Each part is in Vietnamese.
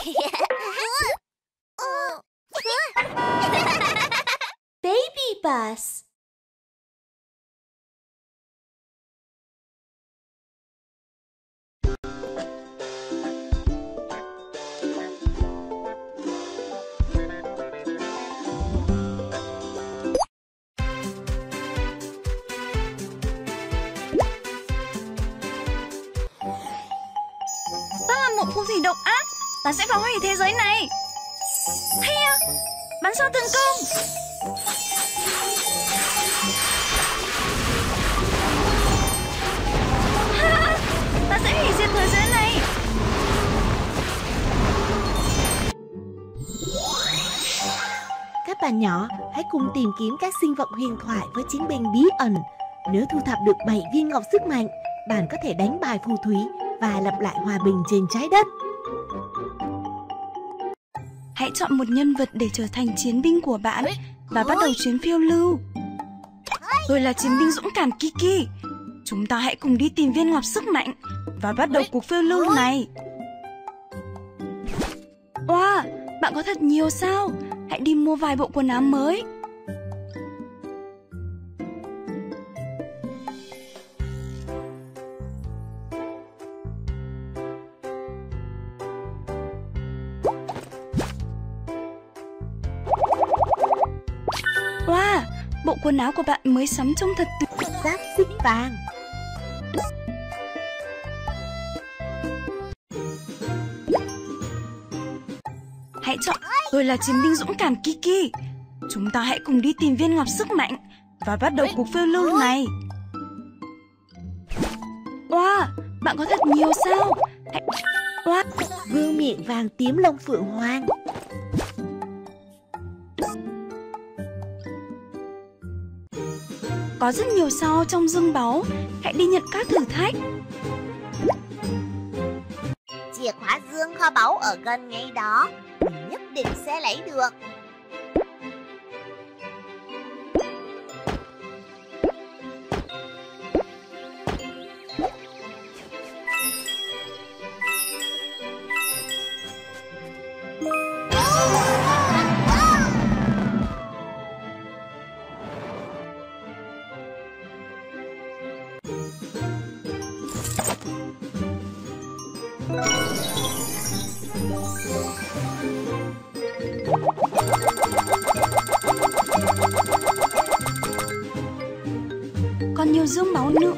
Baby bus. Ta là một phù thủy độc ác. Ta sẽ phá hủy thế giới này. Hiya, bắn sao thành công. Ta sẽ hủy diệt thế giới này. Các bạn nhỏ, hãy cùng tìm kiếm các sinh vật huyền thoại với chiến binh bí ẩn. Nếu thu thập được 7 viên ngọc sức mạnh, bạn có thể đánh bại phù thủy và lập lại hòa bình trên trái đất. Hãy chọn một nhân vật để trở thành chiến binh của bạn và bắt đầu chuyến phiêu lưu. Tôi là chiến binh dũng cảm Kiki. Chúng ta hãy cùng đi tìm viên ngọc sức mạnh và bắt đầu cuộc phiêu lưu này. Wow, bạn có thật nhiều sao? Hãy đi mua vài bộ quần áo mới. Wow, bộ quần áo của bạn mới sắm trông thật tuyệt. Giáp xích vàng. Hãy chọn. Tôi là chiến binh dũng cảm Kiki. Chúng ta hãy cùng đi tìm viên ngọc sức mạnh và bắt đầu cuộc phiêu lưu này. Wow, bạn có thật nhiều sao? Wow. Vương miện vàng tím lông phượng hoàng. Có rất nhiều sao trong dương báu. Hãy đi nhận các thử thách. Chìa khóa dương kho báu ở gần ngay đó. Mình nhất định sẽ lấy được. Còn nhiều dương báu nữa.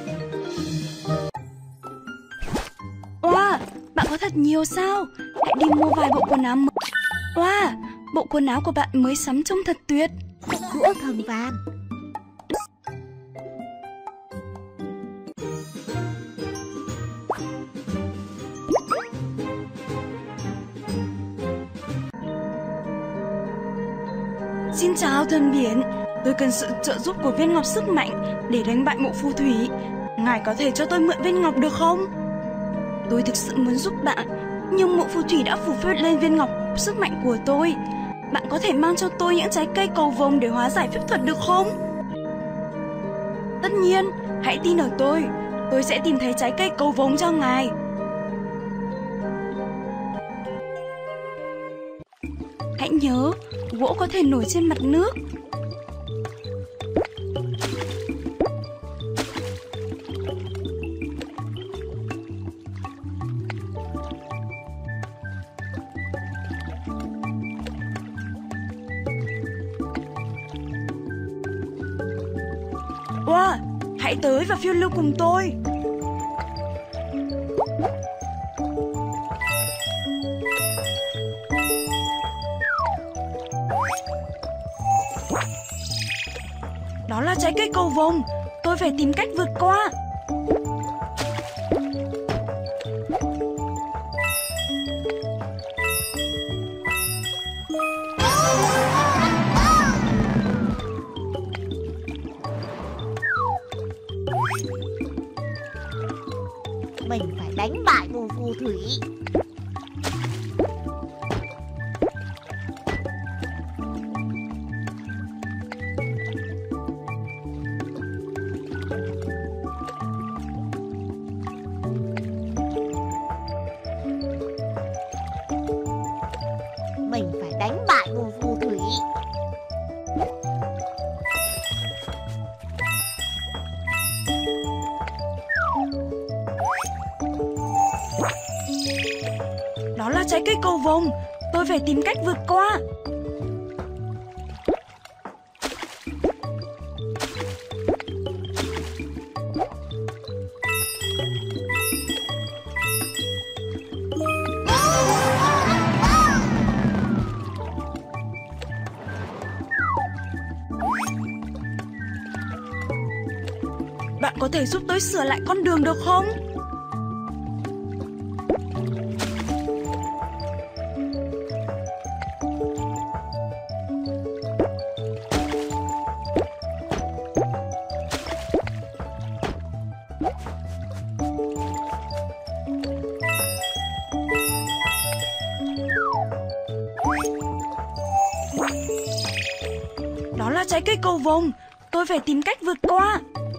Wow, bạn có thật nhiều sao? Hãy đi mua vài bộ quần áo mới. Wow, bộ quần áo của bạn mới sắm trông thật tuyệt. Đũa thần vàng. Xin chào thần biển. Tôi cần sự trợ giúp của viên ngọc sức mạnh để đánh bại mụ phù thủy. Ngài có thể cho tôi mượn viên ngọc được không? Tôi thực sự muốn giúp bạn, nhưng mụ phù thủy đã phủ phép lên viên ngọc sức mạnh của tôi. Bạn có thể mang cho tôi những trái cây cầu vồng để hóa giải phép thuật được không? Tất nhiên, hãy tin ở tôi sẽ tìm thấy trái cây cầu vồng cho ngài. Hãy nhớ, gỗ có thể nổi trên mặt nước. Wow, hãy tới và phiêu lưu cùng tôi. Đó là trái cây cầu vồng. Tôi phải tìm cách vượt qua. Mình phải đánh bại mù phù thủy. Mình phải đánh bại mùa phù thủy. Đó là trái cây cầu vồng. Tôi phải tìm cách vượt qua. Bạn có thể giúp tôi sửa lại con đường được không? Đó là trái cây cầu vồng. Tôi phải tìm cách vượt qua.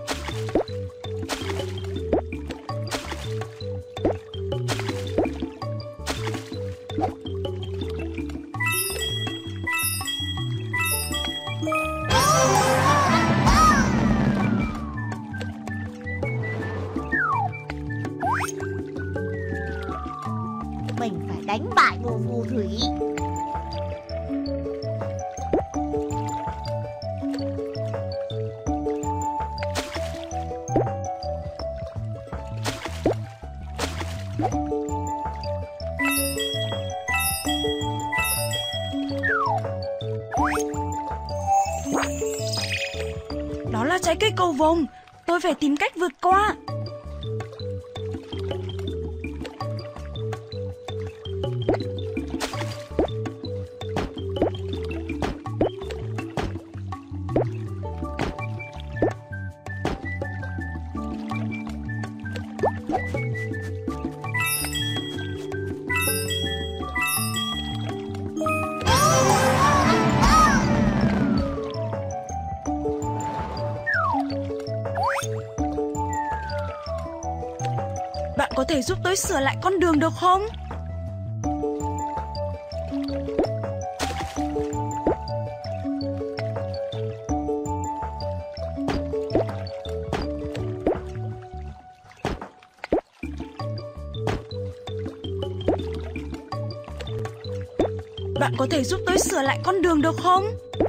Mình phải đánh bại mùa phù thủy. Đó là trái cây cầu vồng. Tôi phải tìm cách vượt qua. Bạn có thể giúp tôi sửa lại con đường được không? Bạn có thể giúp tôi sửa lại con đường được không?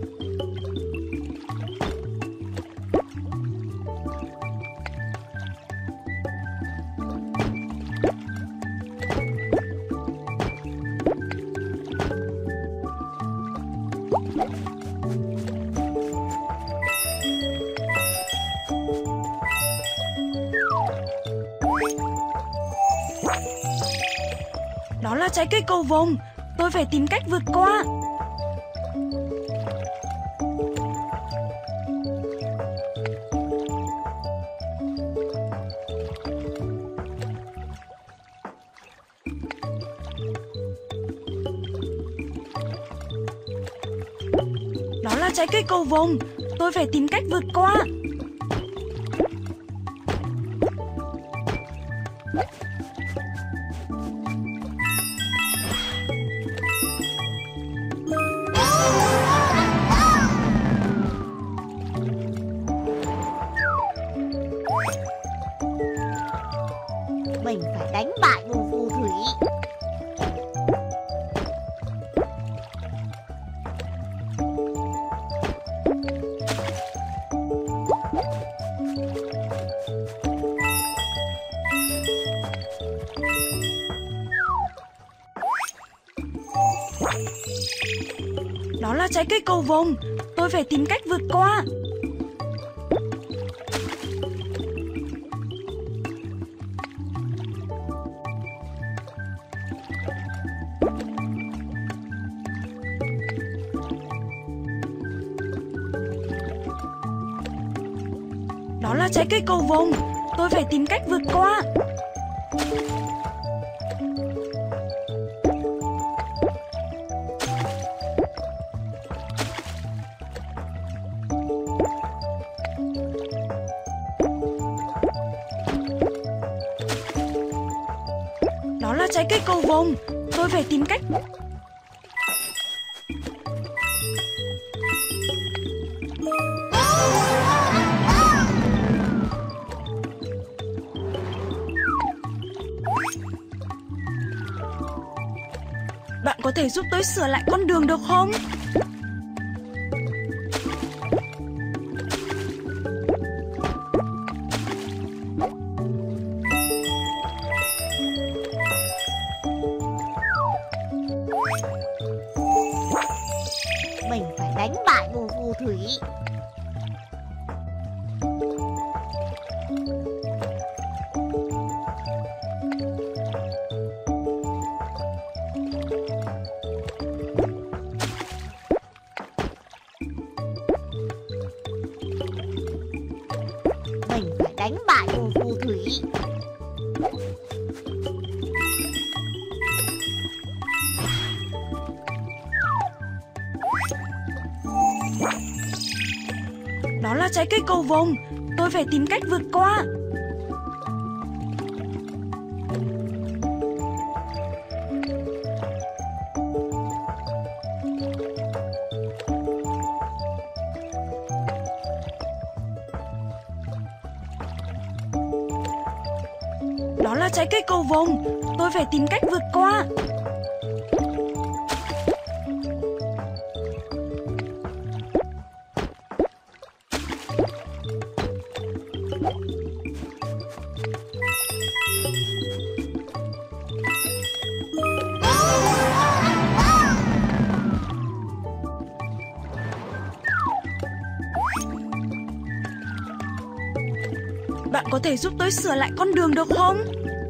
Đó là trái cây cầu vồng. Tôi phải tìm cách vượt qua. Đó là trái cây cầu vồng. Tôi phải tìm cách vượt qua. Mình phải đánh bại mùa phù thủy. Đó là trái cây cầu vồng. Tôi phải tìm cách vượt qua. Đó là trái cây cầu vồng. Tôi phải tìm cách vượt qua. Đó là trái cây cầu vồng. Tôi phải tìm cách. Bạn có thể giúp tôi sửa lại con đường được không? Mình phải đánh bại mù phù thủy. Mình phải đánh bại mù phù thủy. Đó là trái cây cầu vồng. Tôi phải tìm cách vượt qua. Đó là trái cây cầu vồng. Tôi phải tìm cách vượt qua. Bạn có thể giúp tôi sửa lại con đường được không?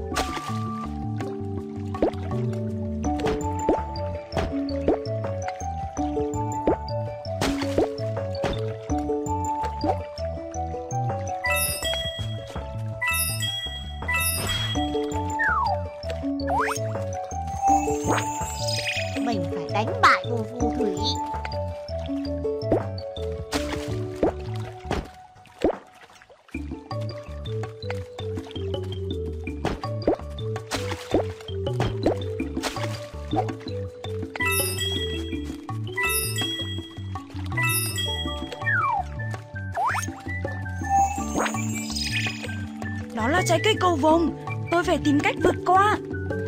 Mình phải đánh bại mù phù thủy. Đó là trái cây cầu vồng. Tôi phải tìm cách vượt qua.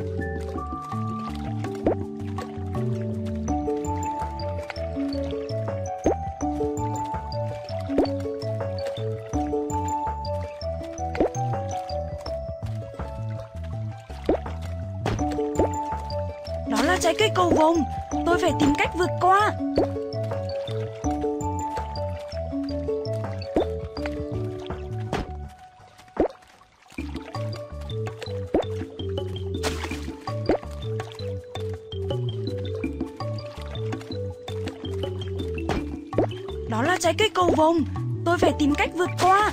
Đó là trái cây cầu vồng. Tôi phải tìm cách vượt qua. Đó là trái cây cầu vồng. Tôi phải tìm cách vượt qua.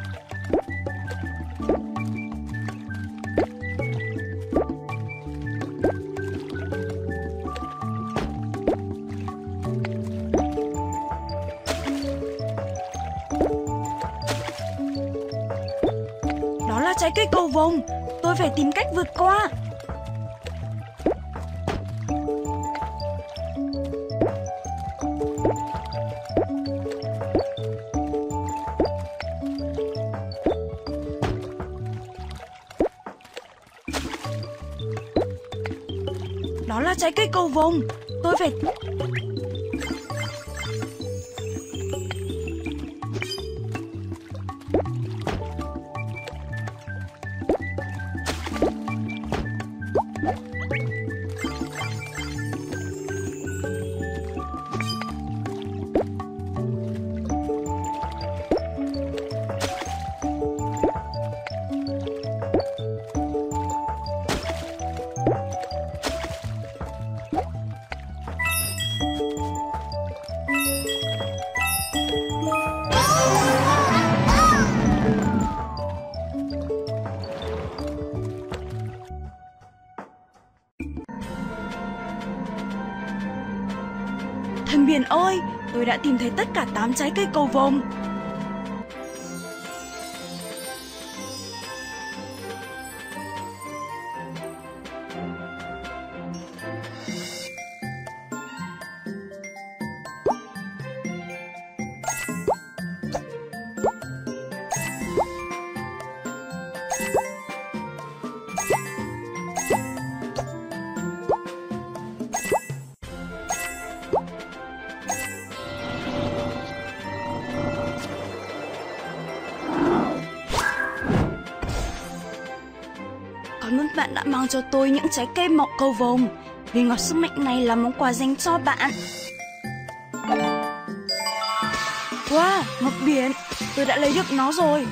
Đó là trái cây cầu vồng. Tôi phải tìm cách vượt qua. Đó là trái cây cầu vồng. Tôi phải... Thần biển ơi, tôi đã tìm thấy tất cả 8 trái cây cầu vồng. bạn đã mang cho tôi những trái cây mọc cầu vồng. Viên ngọc sức mạnh này là món quà dành cho bạn. Wow, ngọc biển, tôi đã lấy được nó rồi.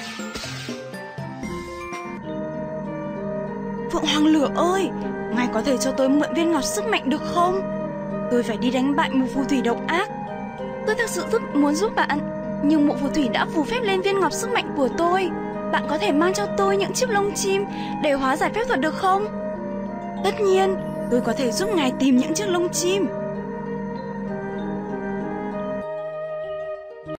Phượng Hoàng Lửa ơi, ngài có thể cho tôi mượn viên ngọc sức mạnh được không? Tôi phải đi đánh bại một phù thủy độc ác. Tôi thực sự rất muốn giúp bạn, nhưng mụ phù thủy đã phù phép lên viên ngọc sức mạnh của tôi. Bạn có thể mang cho tôi những chiếc lông chim để hóa giải phép thuật được không? Tất nhiên, tôi có thể giúp ngài tìm những chiếc lông chim.